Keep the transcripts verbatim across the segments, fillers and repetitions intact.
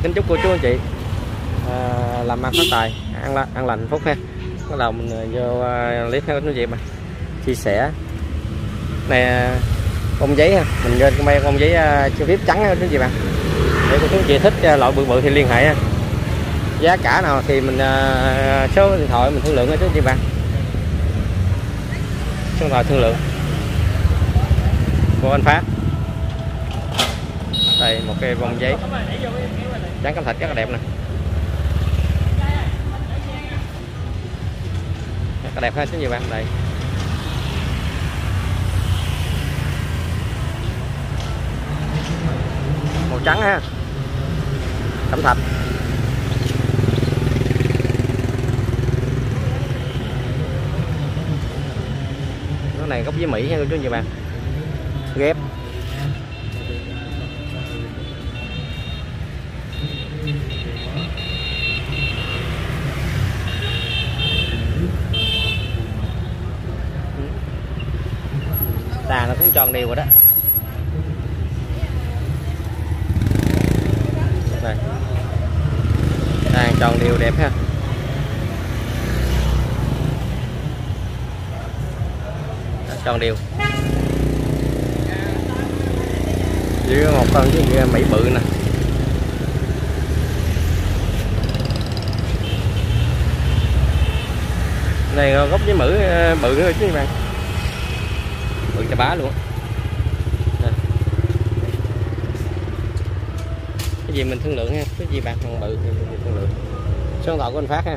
Kính chúc cô chú anh chị à, làm ăn phát tài, ăn ăn lành phúc ha. Bắt đầu mình vô uh, clip theo quý vị mà chia sẻ này bông giấy ha, mình lên cái bông giấy uh, chữ viết trắng đó quý vị bạn. Để cô chú anh chị thích uh, loại bự bự thì liên hệ ha. Giá cả nào thì mình uh, số điện thoại mình thương lượng đó quý vị bạn. Số điện thoại thương lượng của anh Phát. Đây một cái bông giấy trắng cẩm thạch rất là đẹp nè, rất là đẹp ha quý vị bạn. Đây màu trắng ha, cẩm thạch. Cái này gốc với Mỹ nha quý vị bạn, ghép. Tà nó cũng tròn đều rồi đó. Đây. Tàn tròn đều đẹp ha. Tròn đều. Dưới một con với Mỹ bự nè. Này gốc với mữ bự nữa chứ các bạn. Bự chà bá luôn. Đây. Cái gì mình thương lượng ha, cái gì bạc hàng bự thì mình thương lượng. Số điện thoại của anh Phát ha.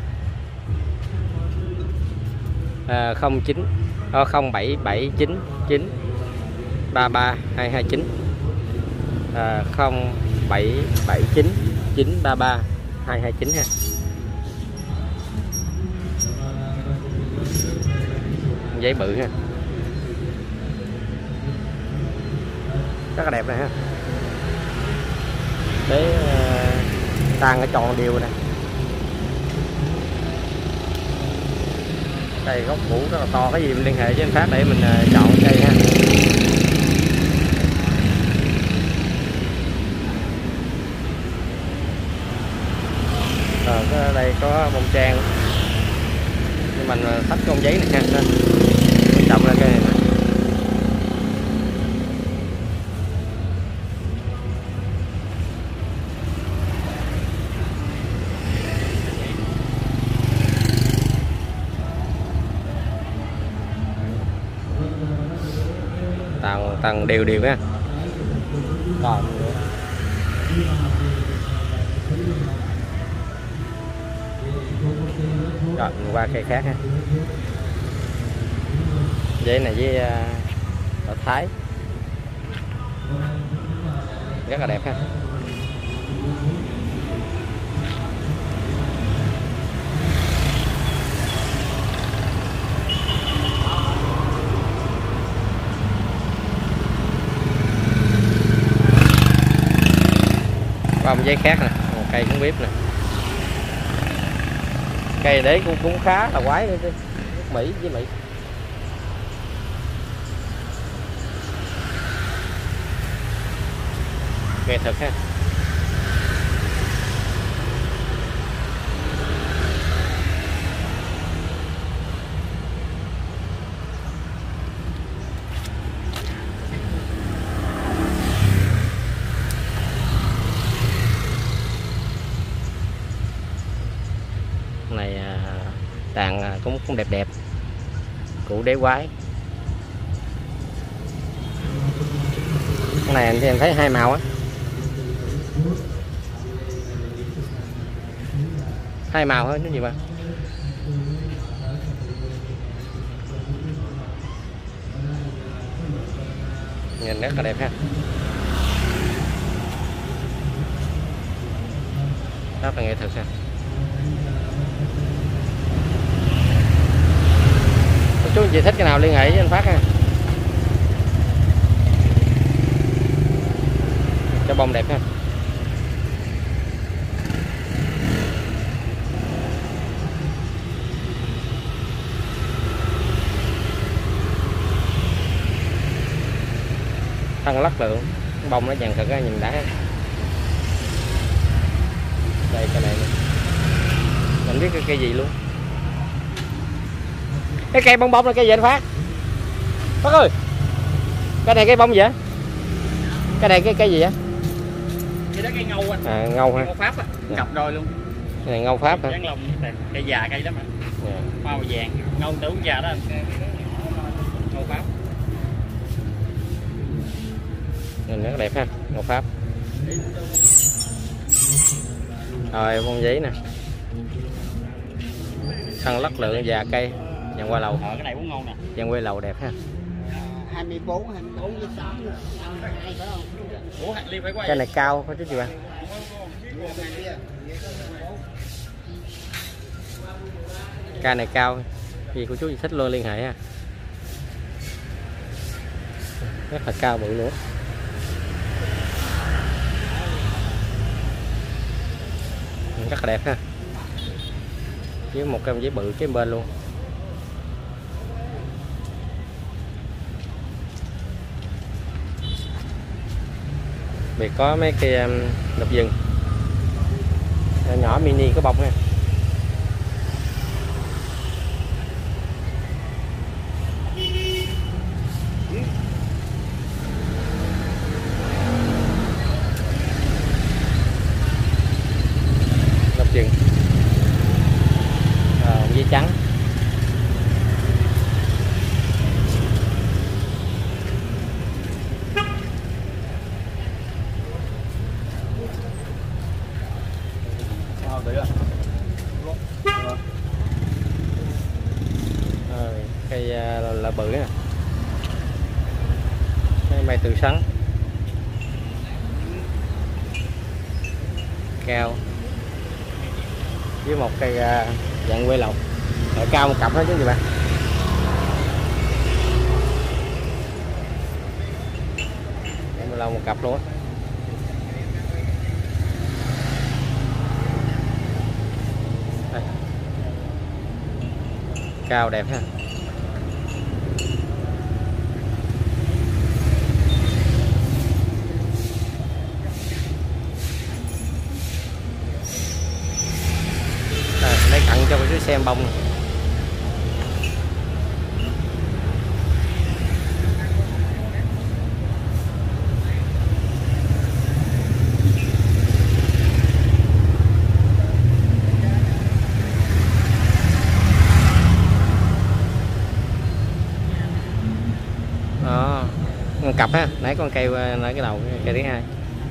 À, không chín không bảy bảy chín chín ba ba hai hai chín. À, không bảy bảy chín chín ba ba hai hai chín ha. Giấy bự ha, rất là đẹp này ha. Để uh, tàn ở tròn đều nè. Đây gốc củ rất là to, cái gì mình liên hệ với anh Phát để mình uh, chọn cây ha. Rồi đây có bông trang, nhưng mình thách con giấy này ha, mình trồng ra cây này nè. Tầng tầng đều đều ha. Rồi. Rồi mình qua cây khác ha. Giấy này với uh, Thái rất là đẹp ha. Qua một giấy khác nè, một cây cũng bếp nè. Cây đấy cũng cũng khá là quái nữa chứ. Mỹ với Mỹ. Nghệ thuật ha. Này tàn cũng cũng đẹp đẹp. Củ đế quái. Cái này thì em thấy hai màu á. Hai màu thôi, cái gì mà. Nhìn rất là đẹp ha. Rất là nghệ thuật ha. Chú anh chị thích cái nào liên hệ với anh Phát ha. Cho bông đẹp ha. Thân lắc lượng, bông nó dàn thật ra nhìn đã. biết cái cây gì luôn. Cái cây bông bông là cây gì anh Phát? Phát ơi, cái này cây bông gì vậy? Cái này cái cây gì vậy? Cái đó cây ngâu anh. À, ngâu hả? Ngâu Pháp á, cặp đôi luôn. Cái này ngâu Pháp hả? Dán lông cây già cây lắm hả? Yeah. Màu vàng, ngâu tử già đó anh. Ngâu Pháp. Nhìn rất đẹp ha, ngâu Pháp. Rồi bông giấy nè. Thân lắc lượng già cây, dàn qua lầu. Ờ, cái này cũng ngon nè. Dàn quay lầu đẹp ha. hai mươi bốn, hai mươi bốn với sáu phải không? Ủa, Liên phải quay. Cái này cao có chứ gì bạn? Cây này cao, gì của chú thích luôn liên hệ ha. Rất là cao bự nữa. Rất là đẹp ha. Với một cái giấy bự kế bên luôn. Vì có mấy cây um, lục rừng nhỏ mini có bông ha. Lục rừng à, giấy trắng. Rồi, cây là, là bự nè. Cây mây tự sắn cao với một cây dạng quê lộc lại cao một cặp đó chứ gì bạn. Quê lộc một cặp luôn á. Cao đẹp ha. À, lấy cặn cho cái xem bông này. Đó, cặp ha, nãy con cây nãy cái đầu cây thứ hai.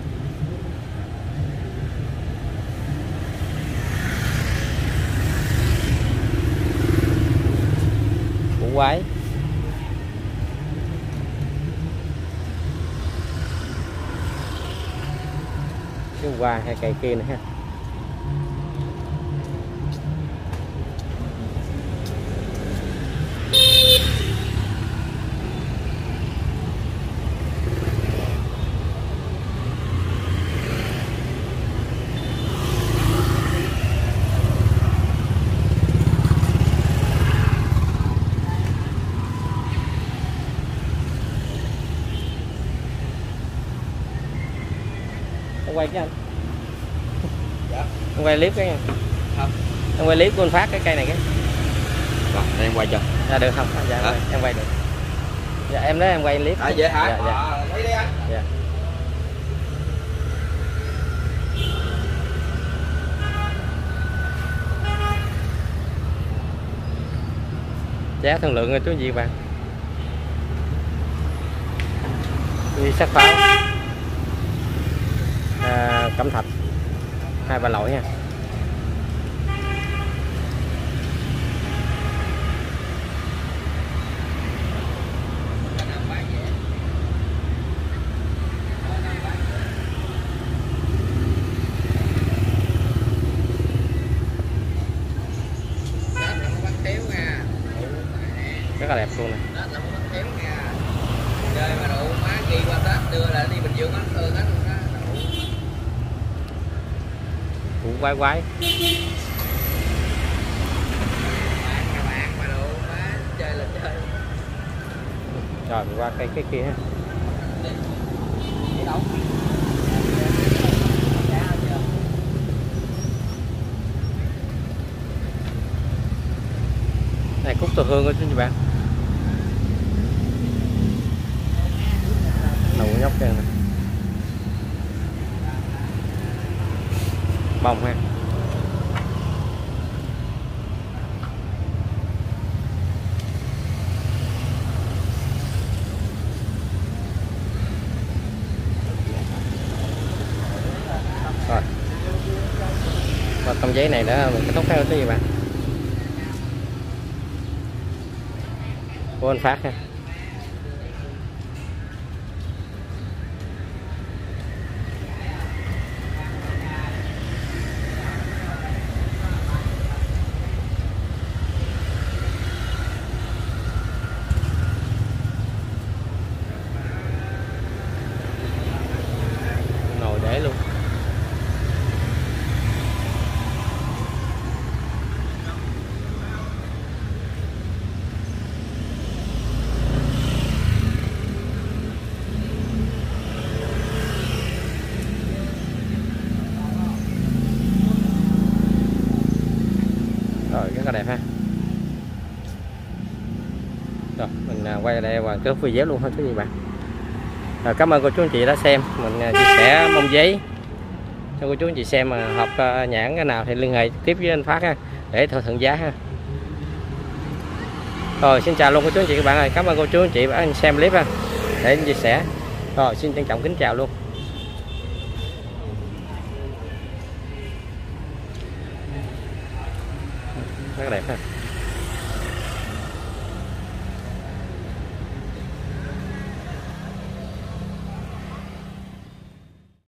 Củ quái. Cái qua hai cây kia nữa ha. Quay cái anh. Dạ. Em quay clip cái nha. Không. Em quay clip của anh Phát cái cây này cái. Rồi, em quay cho. Dạ được không? Dạ em, em quay được. Dạ em nói em quay clip. À vậy hả? Dạ dạ. À, lấy đi anh. Dạ. Giá thương lượng rồi chú gì bạn? Đi sắc pháo. À, cẩm thạch hai ba loại nha. Rất là đẹp luôn nè. Chơi mà đủ má kia qua Tết đưa lại đi Bình Dương á, thường á. Củ quái quái. Các bạn mà đủ má chơi là chơi. Rồi mình qua cây cái kia ha. Này cúc tô hương đó chú chị bạn. Đầu nhóc kia này. Bông ha. Rồi. Và tông giấy này đã mình kết thúc theo cái gì bạn? Của anh Phát ha. Nồi để luôn. Rồi rất là đẹp ha. Rồi mình quay đây và cái video luôn thôi quý vị bạn. Rồi, cảm ơn cô chú anh chị đã xem. Mình chia sẻ mông giấy cho cô chú anh chị xem, mà học nhãn cái nào thì liên hệ tiếp với anh Phát ha, để thỏa thuận giá ha. Rồi xin chào luôn cô chú anh chị các bạn ơi. Cảm ơn cô chú anh chị đã xem clip ha, để chia sẻ. Rồi xin trân trọng kính chào luôn. Rất là đẹp ha.